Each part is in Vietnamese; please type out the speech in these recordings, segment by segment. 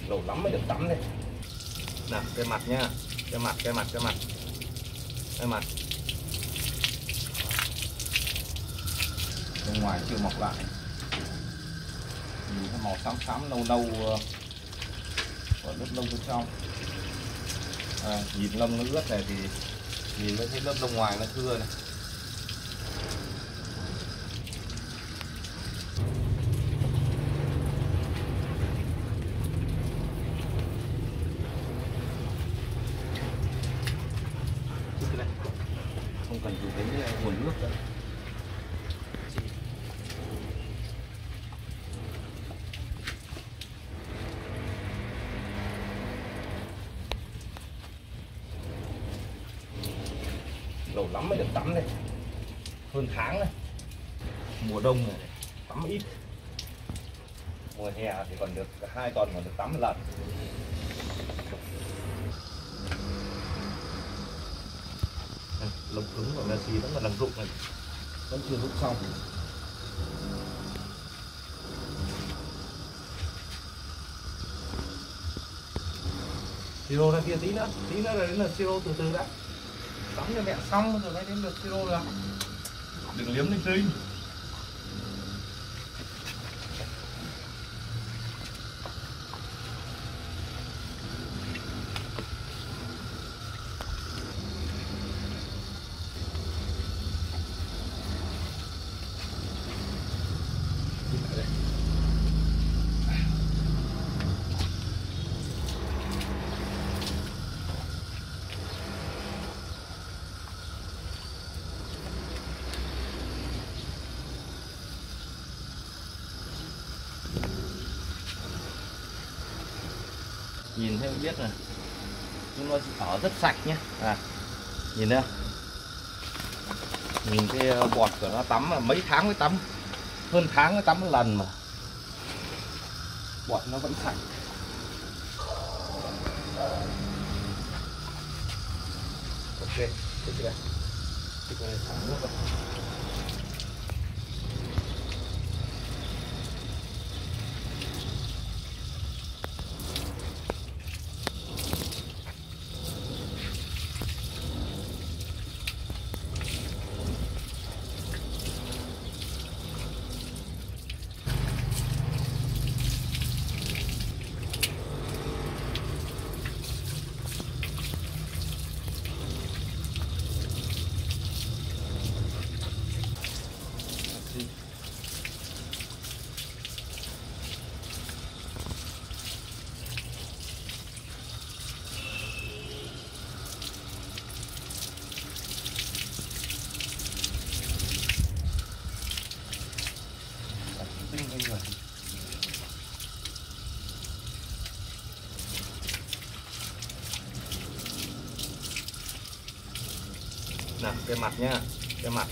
lâu lắm mới được tắm đây. Nào, cái mặt nhá, cái mặt. Bên ngoài chưa mọc lại, nhìn cái màu xám nâu còn lớp lông bên trong. Nhìn lông nó ướt này thì nhìn nó thấy lớp lông ngoài nó thưa này. Không cần dùng đến nguồn nước nữa. Lâu lắm mới được tắm đây, hơn tháng này. Mùa đông này tắm ít, mùa hè thì còn được 2 tuần còn được tắm một lần. Lông cứng của Messi vẫn còn đang rụng này, vẫn chưa rụng xong. Siro ra kia tí nữa là đến lượt Siro, từ từ đã. Tắm cho mẹ xong rồi mới đến lượt Siro được. Đừng liếm linh tinh. Nhìn thấy biết này, nhưng nó ở rất sạch nhé. Nhìn thấy không? Nhìn cái bọt của nó tắm là mấy tháng mới tắm, hơn tháng mới tắm một lần mà bọt nó vẫn sạch. Ok, thích đây, thích này thả nước vào. Nào, cái mặt nhá, cái mặt.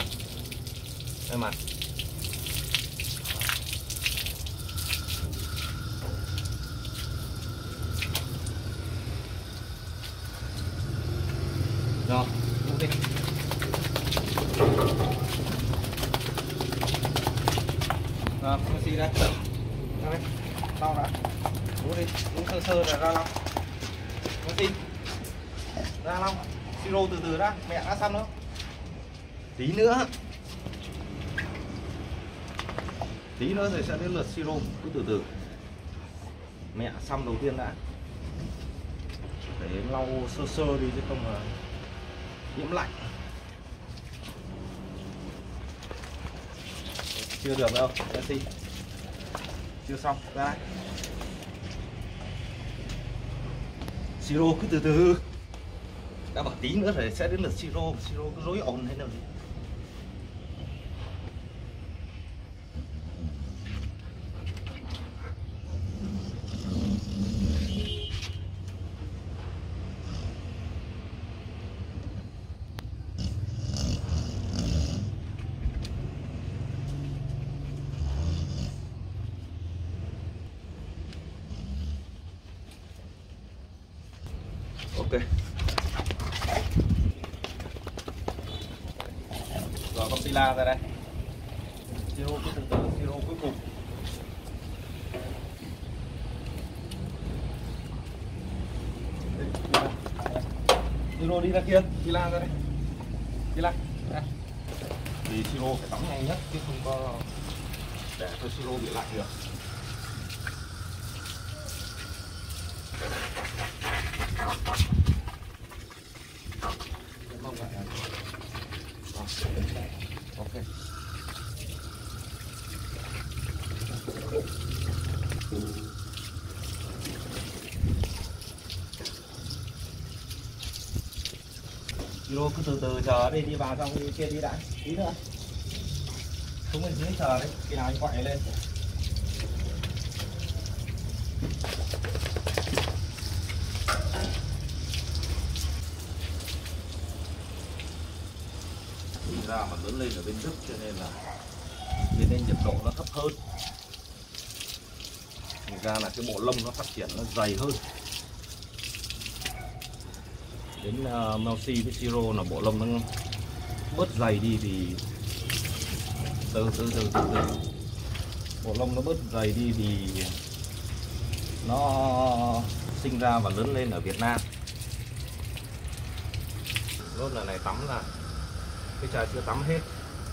Rồi, uống đi. Rồi, Messi đây. Ra đây, lau đã. Uống đi, uống sơ rồi ra lau. Messi, ra lau. Siro từ từ đã, mẹ đã xong đâu. Tí nữa rồi sẽ đến lượt Siro, cứ từ từ. Mẹ xăm đầu tiên đã, để lau sơ đi chứ không là nhiễm lạnh. Chưa được đâu, Messi. Chưa xong, ra đây. Siro cứ từ từ. Đã bảo tí nữa rồi sẽ đến lượt Siro cứ rối ồn hay nào gì. Ok. Rồi con Sila ra đây. Siro cứ từ từ, Siro cuối cùng. siro đi ra kia, đi la ra đây, đi la. Thì siro phải tắm nhanh nhất chứ không có để cho siro bị lạnh được. Ok. Siro cứ từ từ chờ đi, đi vào trong kia đi đã, tí nữa. Xuống bên dưới chờ đấy, khi nào anh quậy lên. Ra mà lớn lên ở bên Đức cho nên là bên đây nhiệt độ nó thấp hơn. Thành ra là cái bộ lông nó phát triển nó dày hơn. Đến Melsi với Siro là bộ lông nó bớt dày đi thì từ bộ lông nó bớt dày đi thì nó sinh ra và lớn lên ở Việt Nam. Rốt lần này tắm là cái chai chưa tắm hết.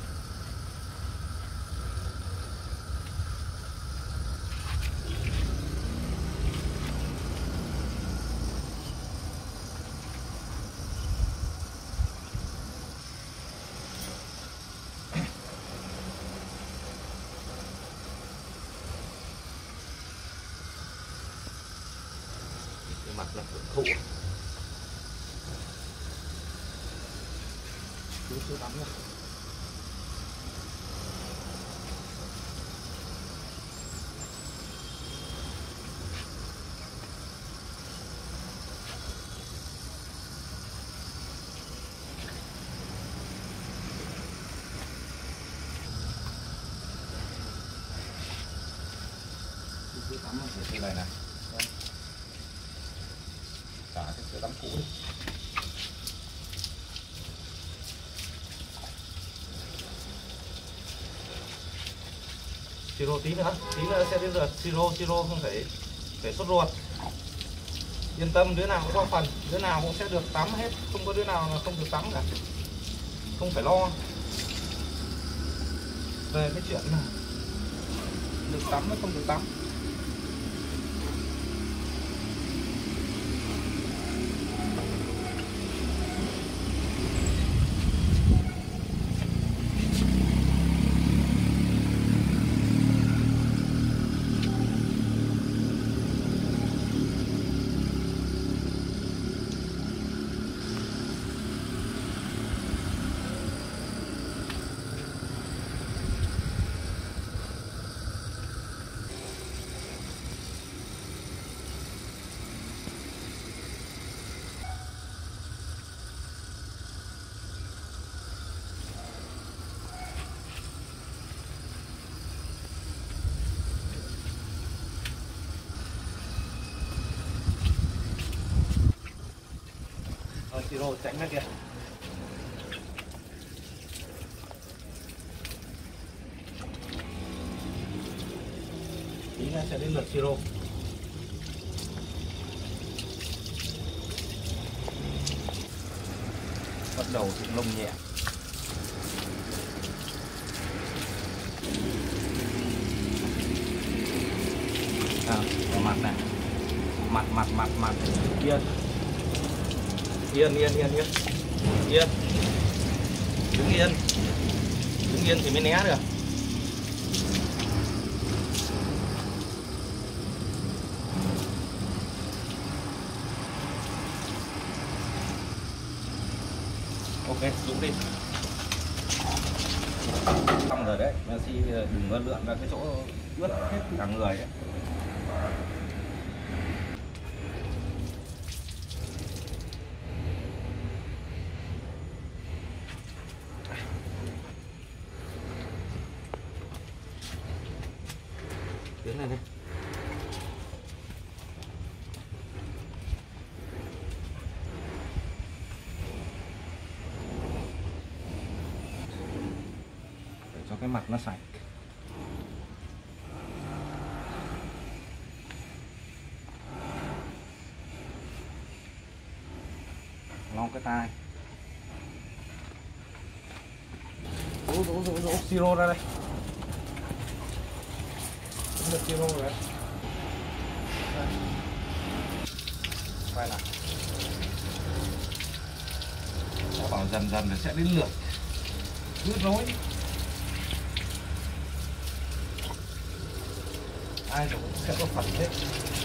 Cái mặt là hưởng thụ. Chưa tắm nữa. Chưa tắm cái này này. Cả cái sữa tắm cũ đi. Siro tí nữa sẽ đến lượt Siro không phải sốt ruột. Yên tâm, đứa nào cũng có phần, đứa nào cũng sẽ được tắm hết, không có đứa nào là không được tắm cả. Không phải lo về cái chuyện là được tắm hay không được tắm. Siro tránh ra kìa. Tí nữa sẽ đến lượt Siro. Bắt đầu thịt lông nhẹ. Ở mặt này. Mặt. Yên. Đứng yên thì mới né được. Ok, xuống đi. Xong rồi đấy, Messi đừng có lượn ra cái chỗ ướt hết cả người đấy. Tiến lên đây. Để cho cái mặt nó sạch. Nó lau cái tai. Rũ siro ra đây. Cũng được siro rồi đấy. Quay lại. Nó bảo dần dần nó sẽ đến lượt rút rối. Ai cũng sẽ có phần hết.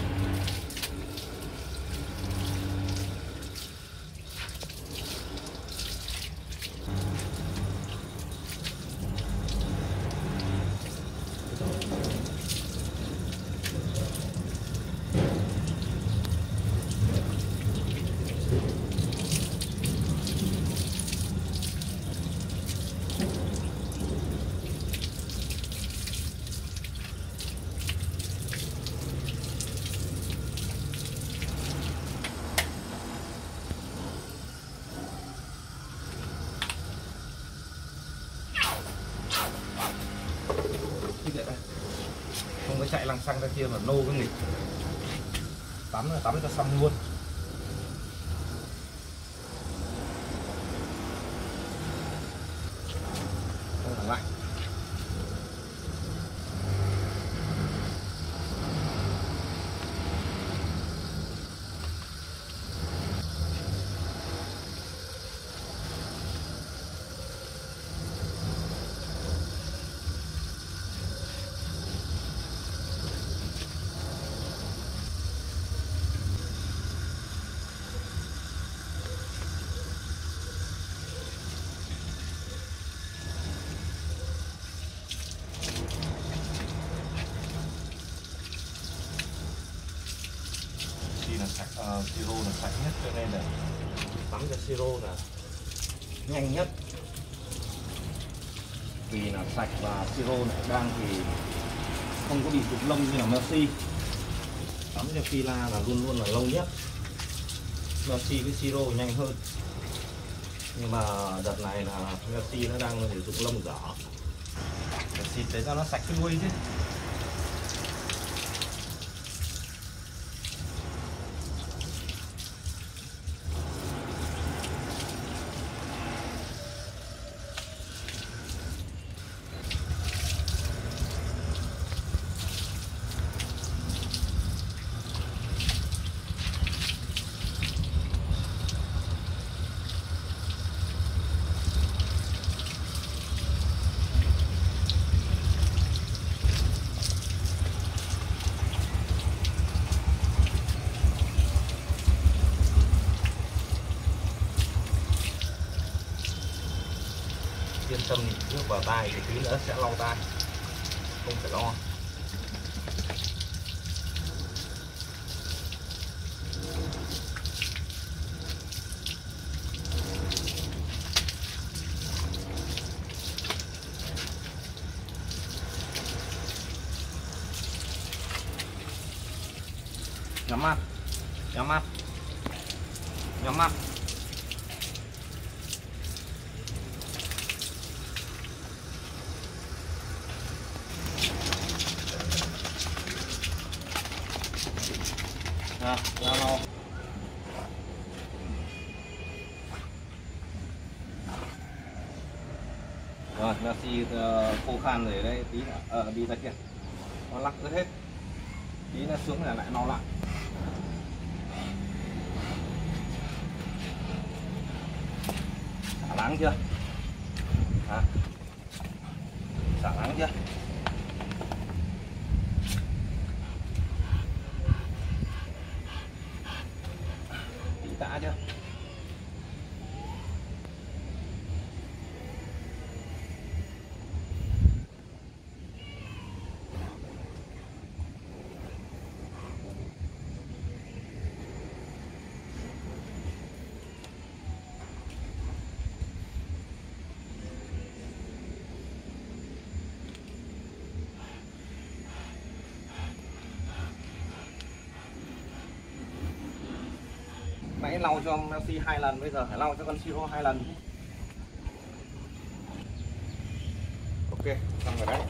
Không có chạy lăng xăng ra kia mà nô cái nghịch. Tắm là tắm cho xong luôn. Không phải lạnh. Là sạch, siro là sạch nhất cho nên là tắm cho siro là nhanh nhất, vì là sạch và siro lại đang thì không có bị cục lông như là Merci. Tắm cho Fila là luôn luôn là lâu nhất. Merci với siro nhanh hơn, nhưng mà đợt này là Merci nó đang sử dụng lông dở, phải xịt để cho nó sạch cái đuôi chứ. Yên tâm, nước vào tai thì tí nữa sẽ lau tai, không phải lo. Nhắm mắt, nhắm mắt, nhắm mắt. Ra lau. Rồi, Merci khô khan rồi đấy, tí nữa đi ra kia. Nó lắc rất hết. Tí nó xuống là lại lau lại. Xả láng chưa? Hả? Xả láng chưa? Đã chưa? Nãy lau cho Merci 2 lần, bây giờ phải lau cho con siro 2 lần. Ok, xong rồi đấy.